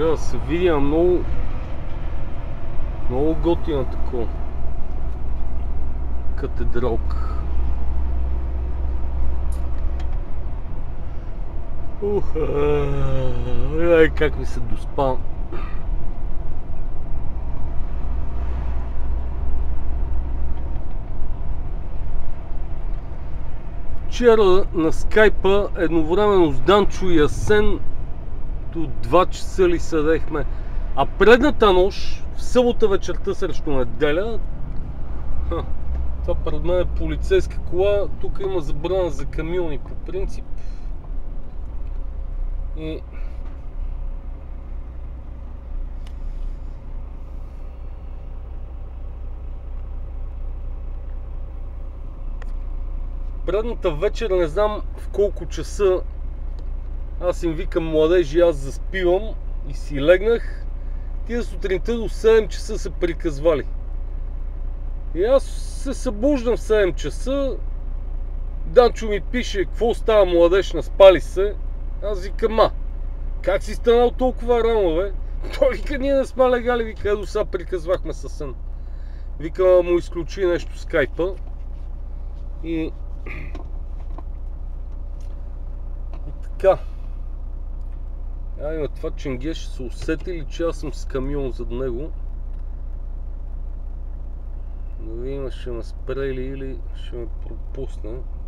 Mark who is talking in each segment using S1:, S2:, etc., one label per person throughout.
S1: Трябва да се видя много готина такова. Катедралка. Как ми се доспа. Вчера на скайпа едновременно с Данчо и Асен до 2 часа ли седехме. А предната нощ, в събота вечерта срещу неделя, това пред мен е полицейска кола, тук има забрана за камиони по принцип. И предната вечер не знам в колко часа аз им викам: младежи, аз заспивам, и си легнах. Тия сутринта до 7 часа се приказвали. И аз се събуждам в 7 часа. Данчо ми пише: какво става, младеж, наспали се? Аз викам: как си станал толкова рано, бе? Той вика: ние не сме легали, вика, ето сега приказвахме със сън. Вика, му изключи нещо скайпа. И така. Има това ченге, ще се усети ли, че аз съм с камион зад него? Да видим, ще ме спре ли или ще ме пропусне.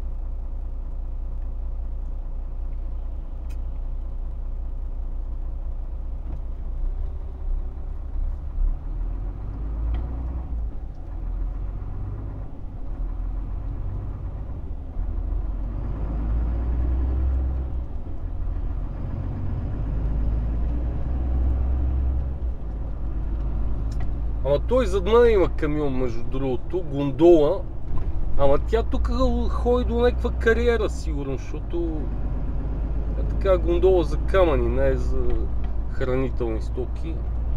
S1: Ама той зад мен има камион, между другото, гондола. Ама тя тук ходи до някаква кариера, сигурно, защото е така гондола за камъни, не е за хранителни стоки.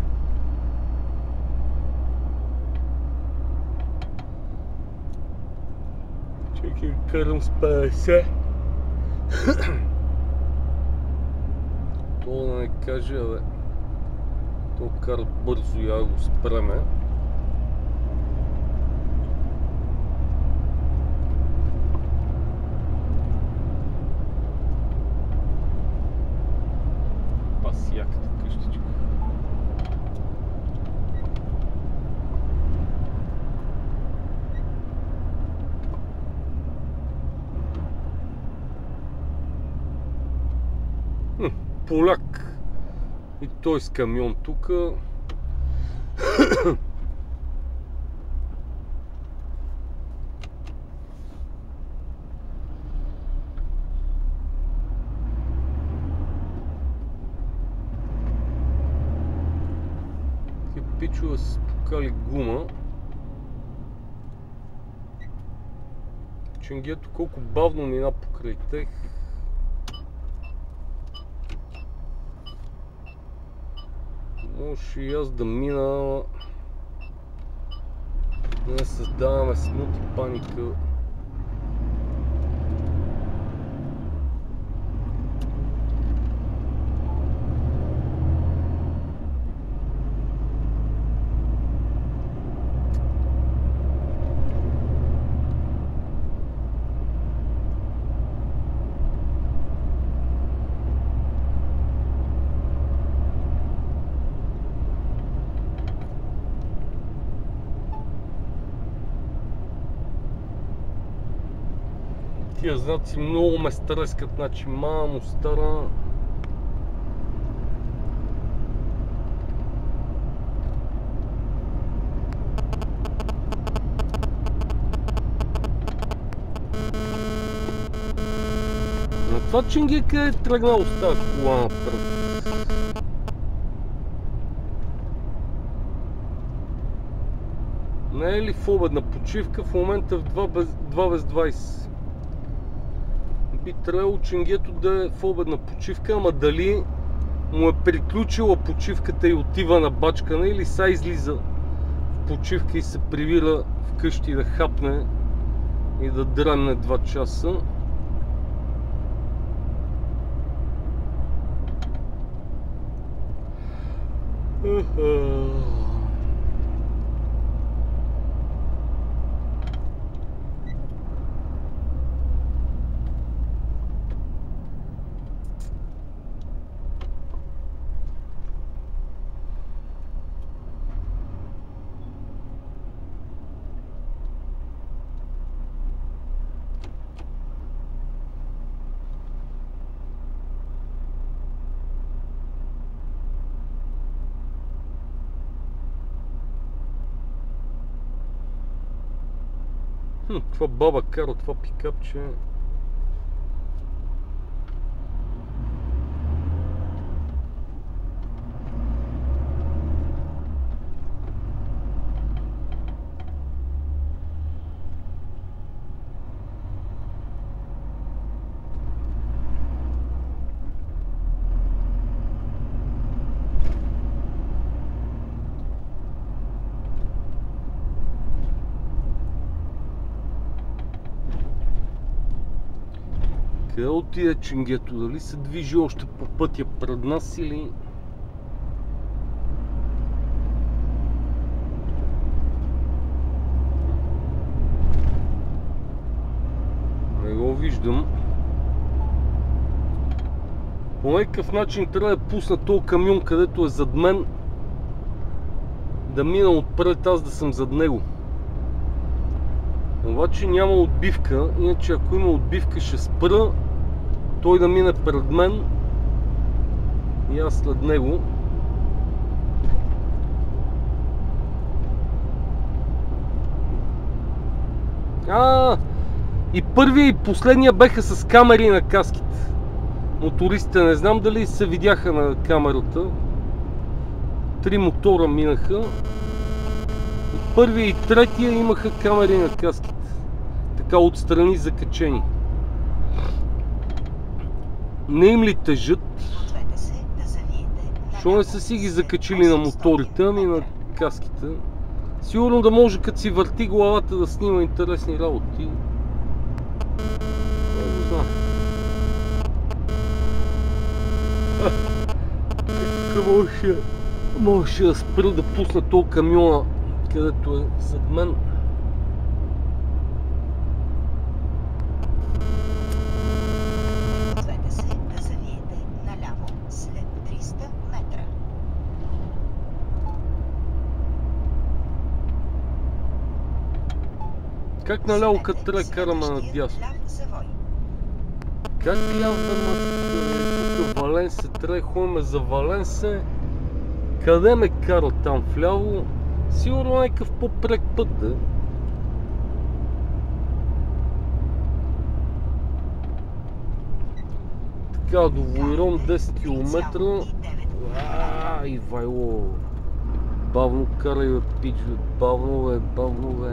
S1: Чакай, карам с 50. Това да не каже, бе. То кара бързо, я го спреме. Пас яката къщичка. Поляк. И той с камион тук. Ти пичове са спукали гума. Ченгето колко бавно мина покрай тях. Може и аз да мина, не създаваме смут и паника. Тия знаци много ме стрескат, значи мамо стара. На това ченгека е тръгнал с тази кола напред. Не е ли в обедна почивка? В момента в 2 без 20. Би трябвало ченгето да е в обедна почивка, ама дали му е приключила почивката и отива на бачкане, или са излиза в почивка и се привира вкъщи да хапне и да дрънне 2 часа. Това баба кара това пикапче. Къде отиде ченгето? Дали се движи още по пътя пред нас или... Не го виждам. По някакъв начин трябва да пусна този камион, където е зад мен, да мина отпред, аз да съм зад него. Обаче няма отбивка, иначе ако има отбивка ще спра, той да мине пред мен и аз след него. И първия и последния беха с камери на каските. Мотористите не знам дали се видяха на камерата. 3 мотора минаха. Първия и третия имаха камери на каските. Така отстрани закачени. Не им ли тежат? Защо не са си ги закачили на моторите, ами на каските? Сигурно да може като си върти главата да снима интересни работи. Това го знам. Можеше да спра да пусна този камиона, където е зад мен.
S2: Гответе се да завиете наляво след 300 метра.
S1: Как наляво, като трябва да караме надясно? Как ляво тук Валенсе, трябва да ходим за Валенсе? Къде ме кара там вляво? Сигурно някакъв по-прек път, да? Така, до Войрон 10 км. Ивайло! Бавно карай, бе, пич, бавно, бе, бавно, бе.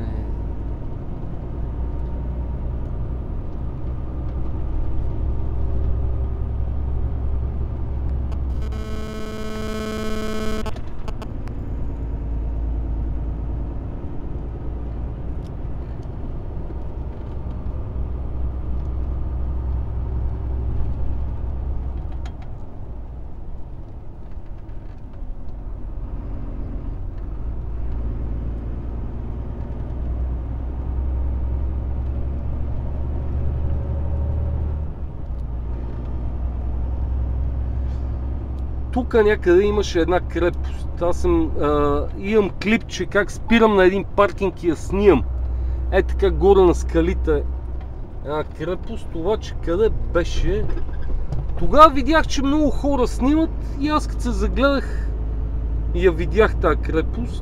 S1: Тук някъде имаше една крепост. Аз имам клипче как спирам на един паркинг и я снимам. Е така горе на скалите. Една крепост, обаче къде беше? Тогава видях, че много хора снимат и аз като се загледах я видях тази крепост.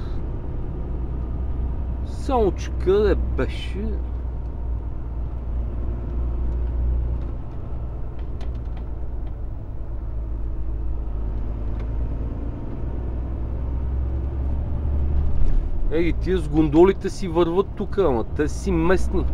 S1: Само че къде беше? Ей, тия с гондолите си върват тук, ама те си местни.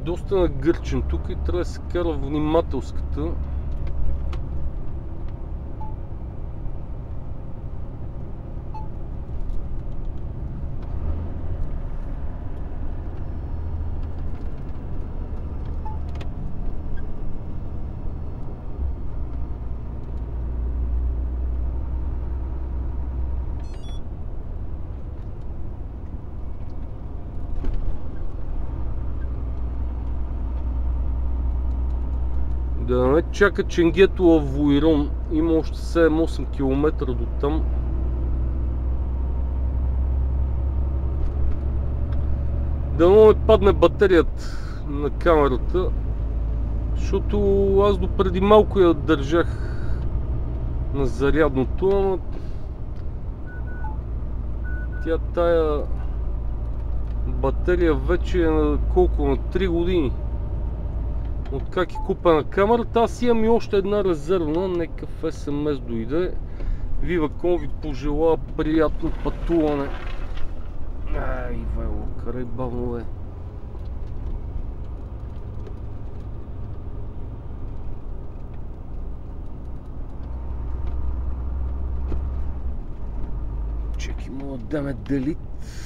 S1: доста нагърчен тук и трябва да се кара внимателската. Да не чака Ченгето в Войрон, има още 7-8 км до там. Дано не падне батерията на камерата, защото аз допреди малко я държах на зарядното, ама тая батерия вече е на колко? На 3 години. Откак е купена камерата, аз имам и още една резервна, нека в SMS дойде. Viva.com ви пожелава приятно пътуване. Ай, Ивайло, карай бавно е. Чеки, мога да ме делит.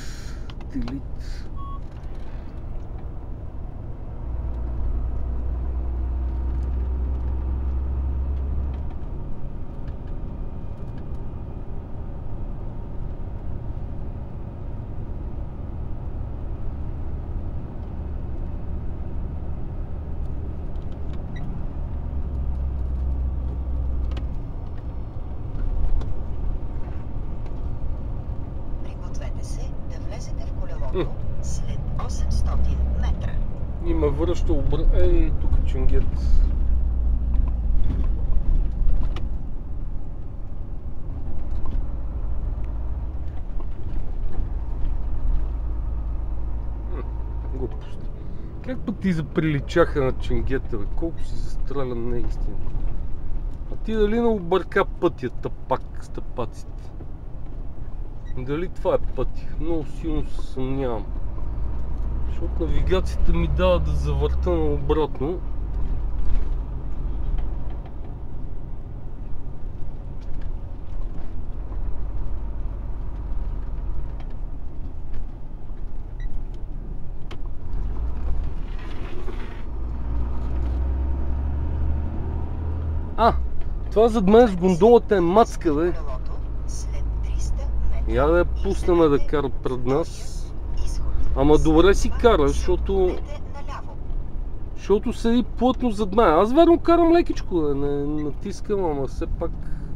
S2: След 800 метра.
S1: Има връща Ей, тук Ченгет. Глупост. Как път ти заприличаха на Ченгета, бе? Колко си застрелян наистина. А ти дали не обърка пътята пак с тъпаците? Дали това е пътя? Много силно се съмнявам. Защото навигацията ми дава да завърта наобратно. Това зад мен с гондолата е мацка, бе. Я да я пуснем да кара пред нас. Ама добре си кара, защото седи плътно зад мен. Аз верно карам лекичко, да не натискам, ама все пак...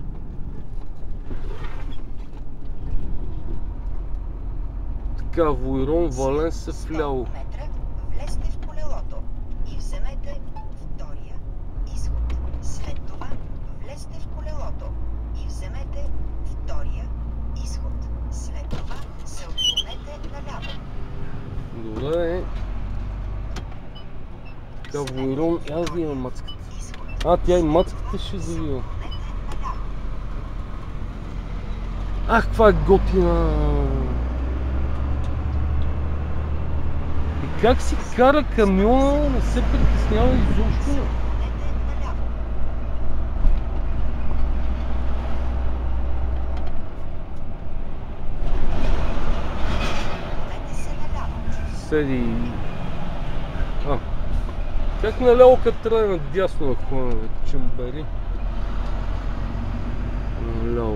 S1: Така, Войрон, Валенс е вляво.
S2: Влезте в колелото и вземете втория изход. След това влезте в колелото и вземете втория изход. След това се отклонете наляво.
S1: Добре. Така, Войрон, аз да имам мацката. Тя и мацката ще завива. Ах, каква е готина! И как си кара камиона, не се притеснява изобщо. Седи... Как наляво като трябва надясно на хлана, бе, чембари. Наляво.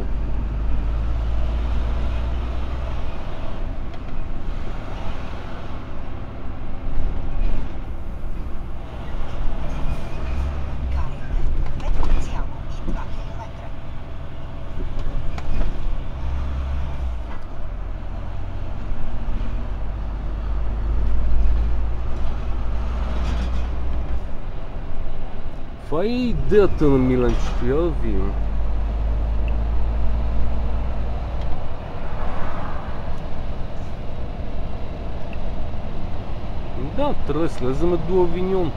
S1: Това е идеята на Миленчето, я да видим. Да, трябва да слезаме до Авиньон.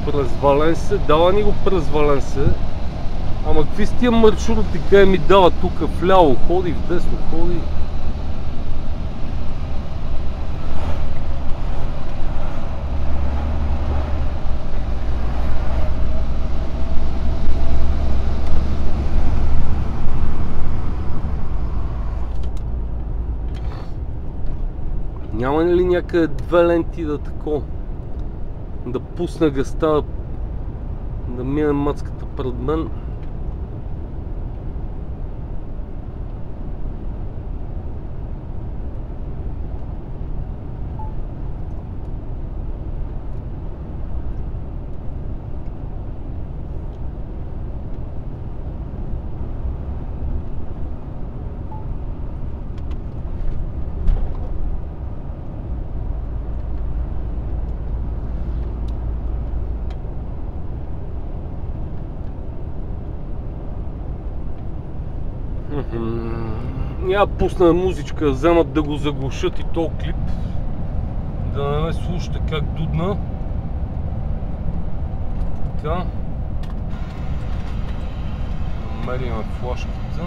S1: през Валенсе, дава ни го през Валенсе. Ама какви с тия маршрути, къде ми дава тук вляво ходи, вдесно ходи. Няма ли някъде две ленти да да пусна гъста, да мине мацката пред мен? Я пусна музичка, вземат да го заглушат и то клип, да не ме слушате как дудна. Така. Намерим флашката.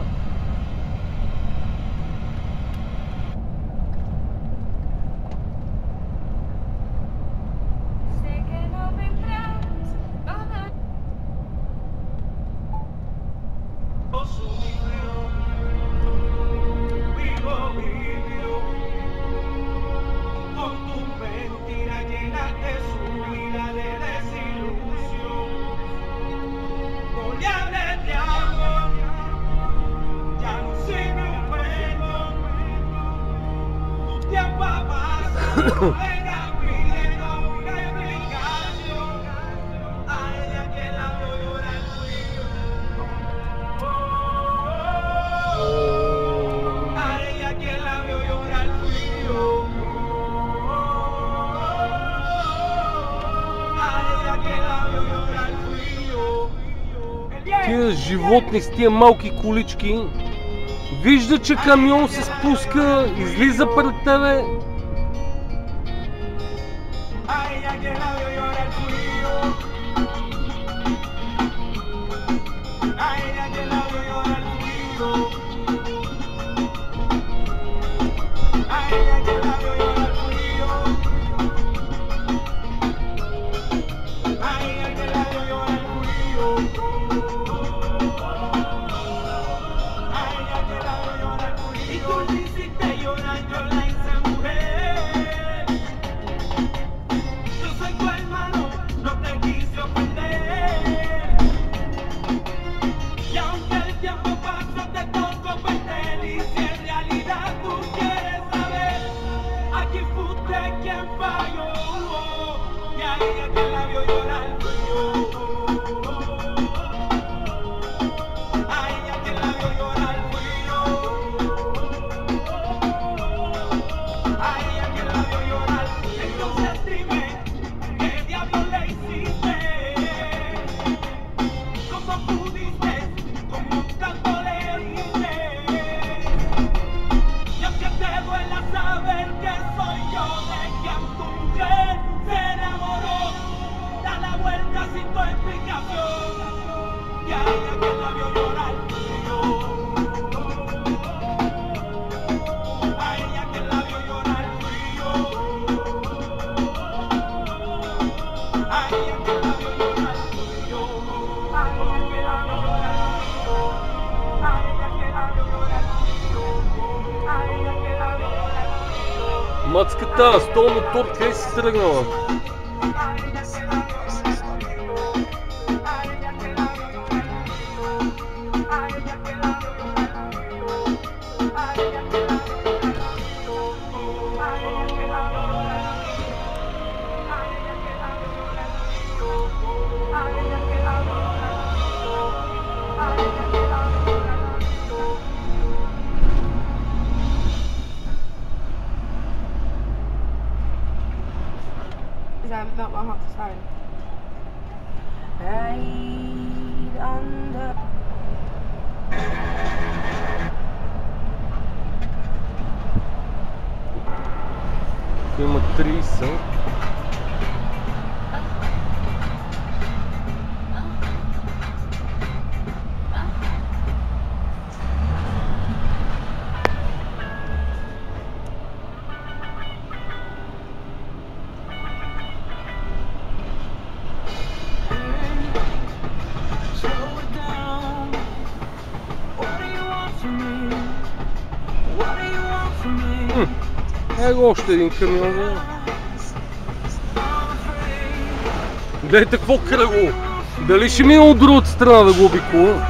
S1: Тия животни с тия малки колички, вижда, че камион се спуска, излиза пред тебе. Мацката, с този мотор къде си тръгнала?
S3: Not my heart's phone. Right under.
S1: Има 30. Его още един камион. Гледайте какво кръгло. Дали ще мина от другата страна да го обикола?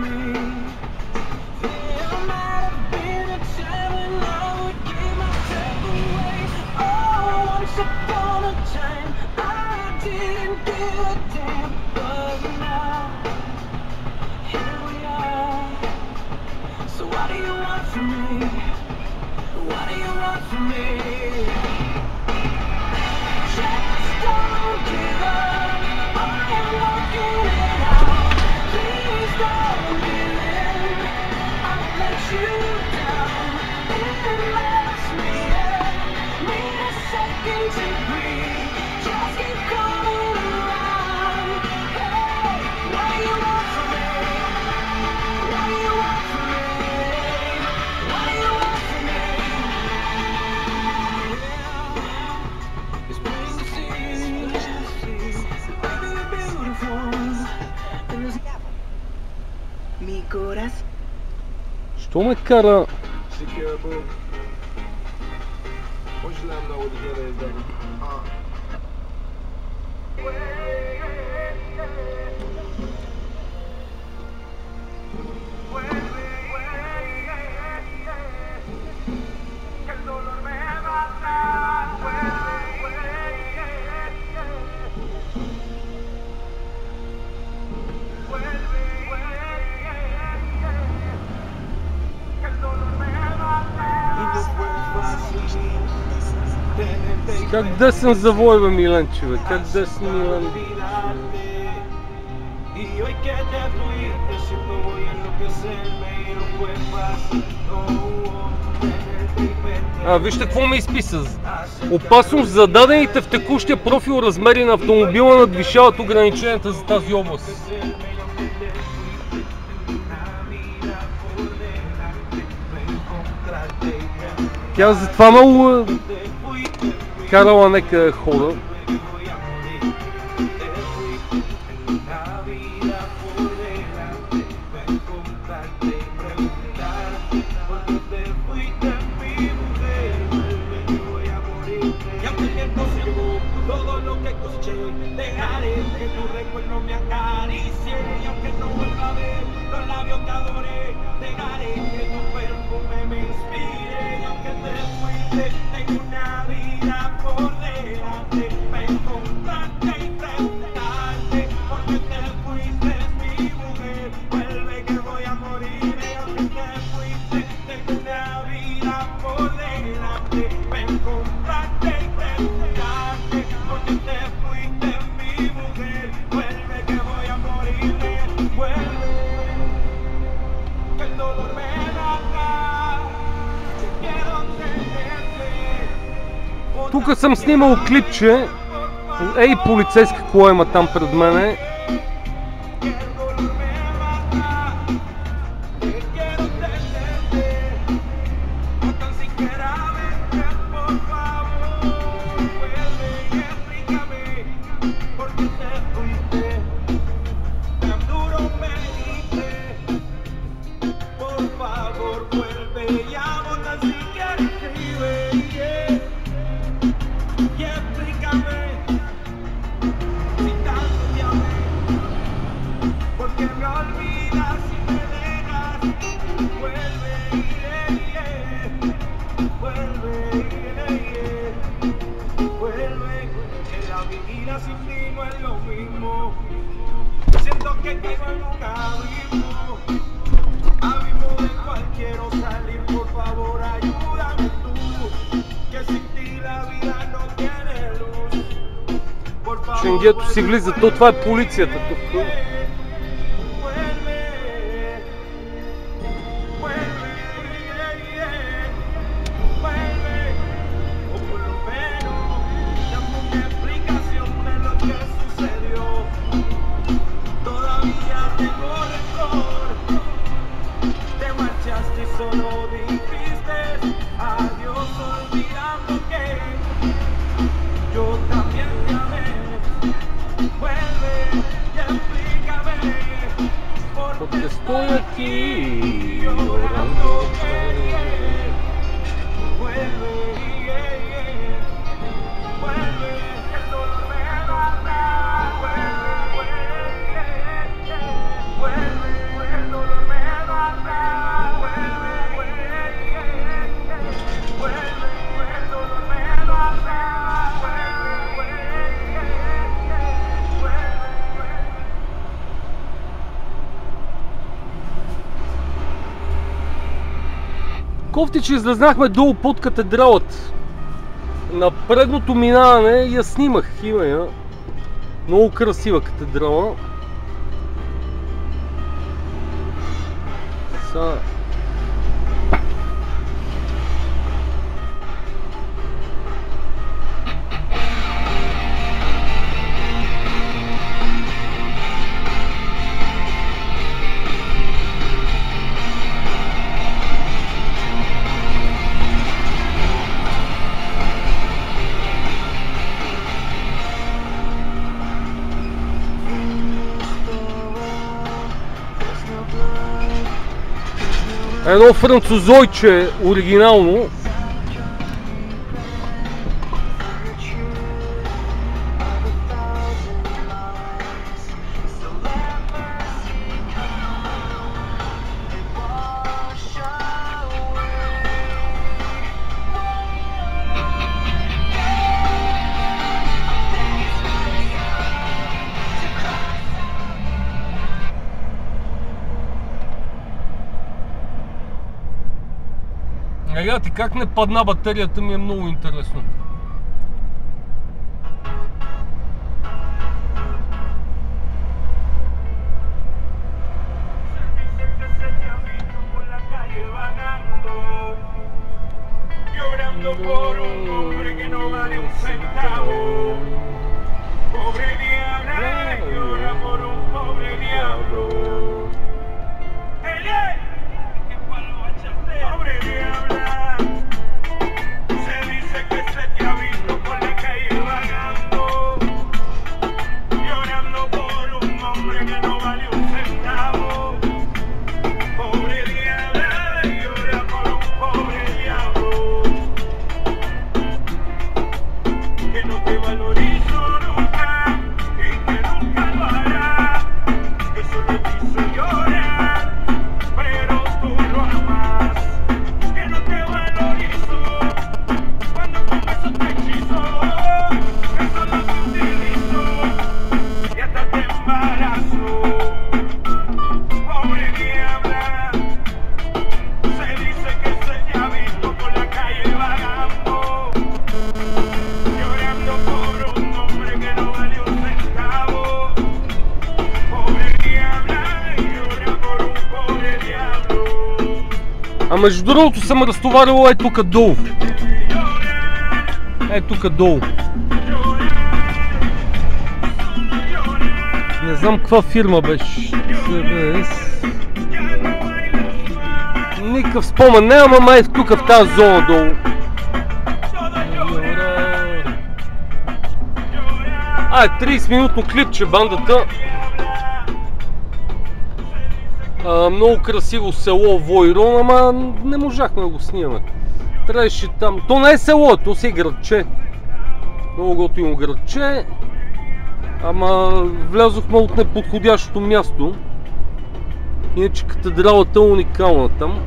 S1: Що ме кара? Как десен завой, бе, Миленче, бе? Как десен, Милен? Вижте какво ми изписа. Опасност за дадените в текущия профил размери на автомобила надвишават ограниченията за тази област. Тя затова много карала нека хора. Тук съм снимал клипче. Ей, полицейска кола има там пред мене. Ченгето си влиза, то това е полицията тук. Porque estoy aquí llorando. Кофти, че излезнахме долу под катедралата. На предното минаване я снимах, има я. Много красива катедрала. Едно французойче оригинално. Ти как не падна батерията ми е много интересно. А между другото съм разтоварил тук долу. Тук долу. Не знам каква фирма беше. Никакъв спомен няма, ама май тук в тази зона долу. 30-минутно клипче бандата. Много красиво село Войрон, ама не можахме да го снимаме. Трябваше там. То не е село, то си е градче. Много готино градче. Ама влязохме от неподходящото място. Иначе катедралата е уникална там.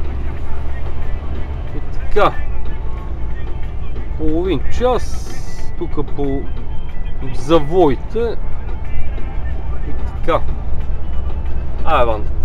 S1: И така. Половин час. Тук по завоите. И така. Ван.